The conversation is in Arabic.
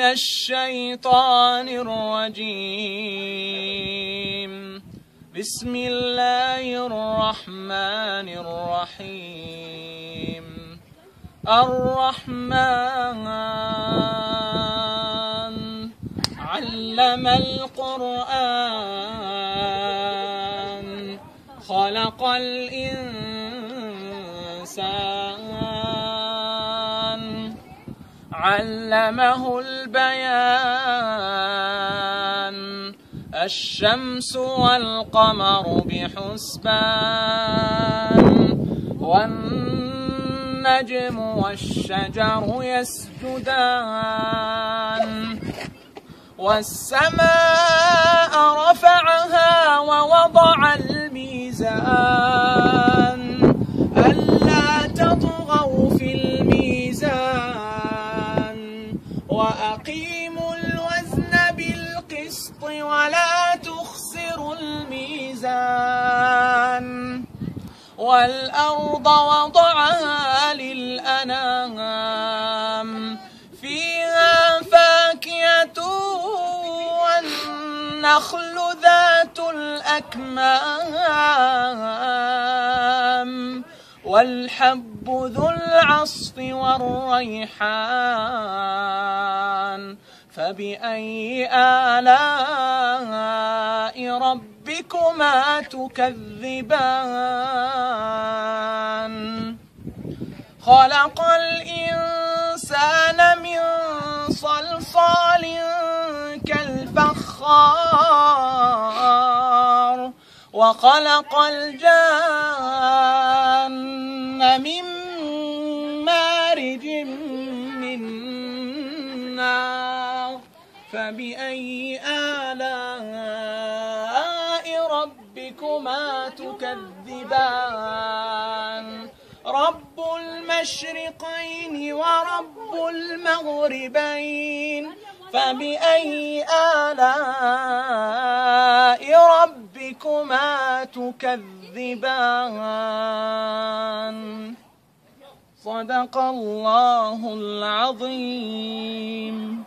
الشيطان الرجيم. بسم الله الرحمن الرحيم. الرحمن علم القرآن خلق الإنسان علمه البيان. الشمس والقمر بحسبان والنجم والشجر يسجدان. والسماء رفعها ووضع الميزان ألا تطغوا في الميزان وأقيموا الوزن بالقسط ولا تخسروا الميزان. والأرض وضعها للأنام فيها فاكهة والنخل ذات الأكمام والحب ذو العصف والريحان. فبأي آلاء ربكما تكذبان؟ خلق الإنسان من صلصال كالفخار وخلق الجان من مارج من نار. فبأي آلاء ربكما تكذبان؟ رب المشرقين ورب المغربين. فبأي آلاء ربكما تكذبان؟ صدق الله العظيم.